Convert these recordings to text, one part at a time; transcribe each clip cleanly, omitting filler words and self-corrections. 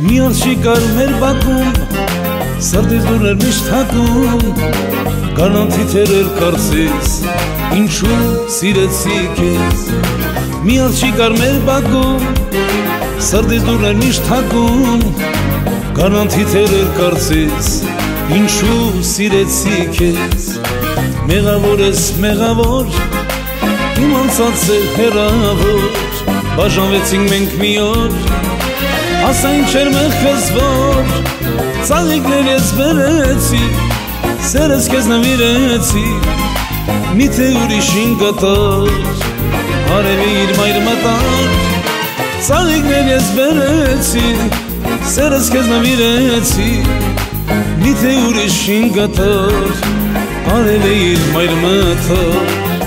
Միոց չի կար մեր բակում, սրտից դուր էր միշտ հակում, Գարնանթի թերեր կարծես, ինչու սիրեցի քեզ Միոց չի կար մեր բակում, սրտից դուր էր միշտ հակում, Գարնանթի թերեր կարծես, ինչու սիրեցի քեզ Մեղավոր ես մեղավոր, իմ անցած է հեռավոր Բաժանվեցինք մենք մի օր, ասա ինչ էր մեղքս որ Ծաղիկներ ես բերեցի, սերս քեզ նվիրեցի Միթե ուրիշին կտար, արևի իր մայր մտար Ծաղիկներ ես բերեցի, սերս քեզ նվիրեցի Միթե ուրիշին կտար, արևի իր մայր մտար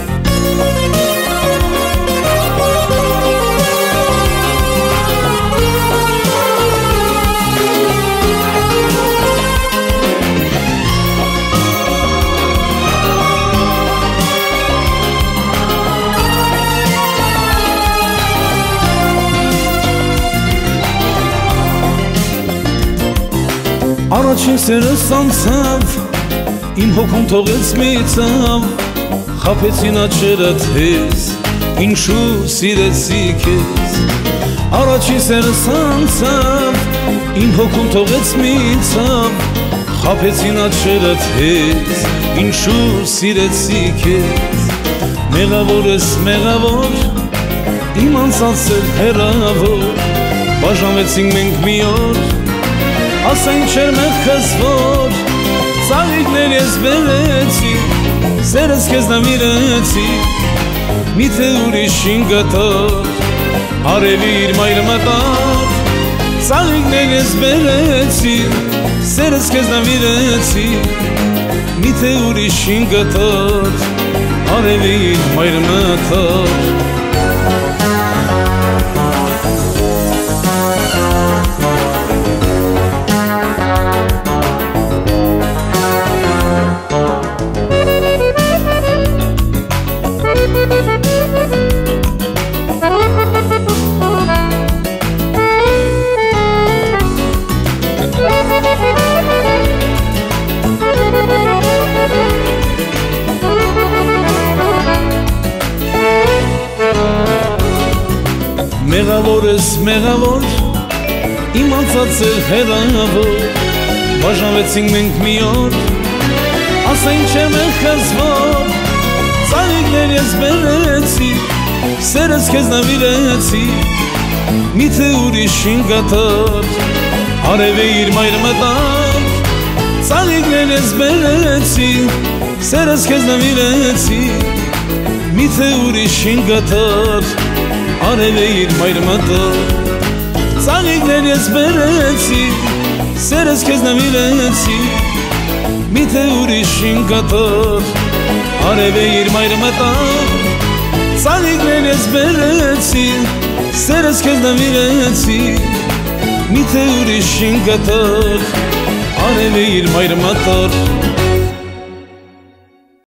Առաջին սերս անցավ, իմ հոգում թողեց մի ցավ Խաբեցին աչքերդ հեզ, ինչու սիրեցի քեզ Առաջին սերս անցավ, իմ հոգում թողեց մի ցավ Խաբեցին աչքերդ հեզ, ինչու սիրեցի քեզ Մեղավոր ես մեղավոր, իմ անցած էր հեռավոր Բաժանվեցինք մենք մի օր Ասա ինչ էր մեղքս որ Ծաղիկներ ես բերեցի Սերս քեզ նվիրեցի Միթե ուրիշին կտար Արևի իր մայր մտար Ծաղիկներ ես բերեցի Սերս քեզ նվիրեցի Միթե ուրիշին կտար Արևի իր մայր մտար Մեղավոր ես մեղավոր, իմ անցած էր հեռավոր Բաժանվեցինք մենք մի օր, ասա ինչ է մեղքս որ Ծաղիկներ ես բերեցի, սերս քեզ նվիրեցի Միթե ուրիշին կտար, արևի իր մայր մտար Ծաղիկներ ես բերեցի, սերս քեզ նվիրեցի Միթե ուրիշին կտար Արևի իր մայր մտար Ծաղիկներ ես բերեցի Սերս քեզ նվիրեցի Միթե ուրիշին կտար Արևի իր մայր մտար Ծաղիկներ ես բերեցի Սերս քեզ նվիրեցի Միթե ուրիշին կտար Արևի իր մայր մտար